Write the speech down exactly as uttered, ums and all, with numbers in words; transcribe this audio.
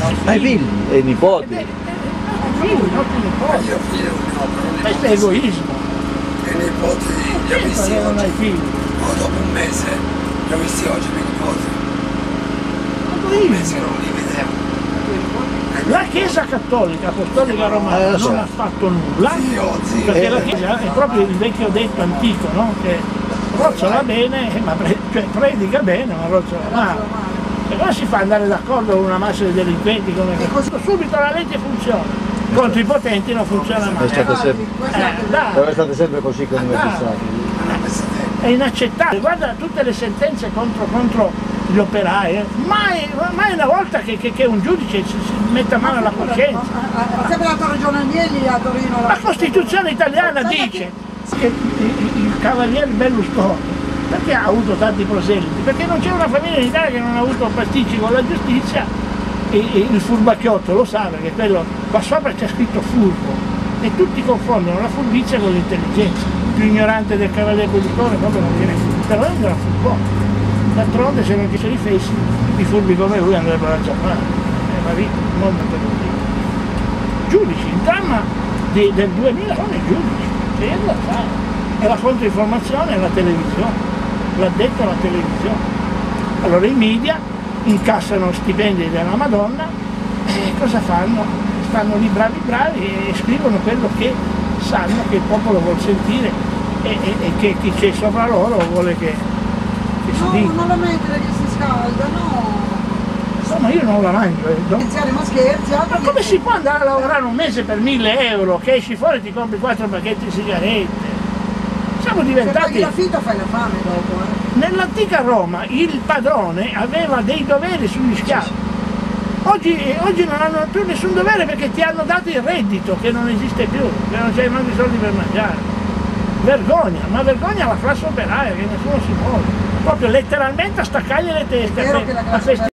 Hai figli e nipoti? Figli, nostri nipoti. Io figlio no, però Questo è egoismo. i nipoti li ho visti Non hai oggi. figli. O dopo un mese li ho visti oggi i miei nipoti. Un mese che non li vedevo. La Chiesa Cattolica Apostolica Romana Eh, lo so. non ha fatto nulla, Zio, zio. perché Eh, la Chiesa è proprio il vecchio detto antico, no? Che rozzola bene, ma pre cioè predica bene, ma rozzola male. E come si fa ad andare d'accordo con una massa di delinquenti come questo? Subito la legge funziona, contro i potenti non funziona È mai. stato sempre, Eh, dai. è stato sempre così con i Ah. magistrati. È inaccettabile, guarda tutte le sentenze contro, contro gli operai, eh. mai, mai una volta che, che, che un giudice si, si metta mano alla coscienza. Ha sempre dato ragione Agnelli a Torino. La Costituzione italiana dice che il, il, il cavaliere Berlusconi, perché ha avuto tanti proselitti? Perché non c'è una famiglia in Italia che non ha avuto pasticci con la giustizia, e, e il furbacchiotto lo sa, perché quello qua sopra c'è scritto furbo, e tutti confondono la furbizia con l'intelligenza. Il più ignorante del cavaliere Berlusconi proprio non viene furbo, però è un furbo. D'altronde se non ci sono i fessi, i furbi come lui andrebbero a giocare. È la vita, il mondo per così. Giudici, il dramma di, del duemila sono i giudici, c'è da fare. E la controinformazione è la televisione, l'ha detto la televisione. Allora i media incassano stipendi della Madonna e cosa fanno? Stanno lì bravi bravi e scrivono quello che sanno che il popolo vuol sentire e, e, e che chi c'è sopra loro vuole che, che si No, dica. non la mettere che si scalda, no. Insomma io non la mangio. Eh, no? Iniziare ma scherzi, altro Ma che- come si può andare a lavorare un mese per mille euro, che esci fuori e ti compri quattro pacchetti di sigarette? Siamo Se paghi diventati... l'affitto fai la fame dopo, eh. Nell'antica Roma il padrone aveva dei doveri sugli schiavi. Oggi, oggi non hanno più nessun dovere perché ti hanno dato il reddito che non esiste più, che non c'hai manco i soldi per mangiare. Vergogna, ma vergogna la classe operaia che nessuno si muove. Proprio letteralmente a staccargli le teste, È vero a che la fe- a classe feste-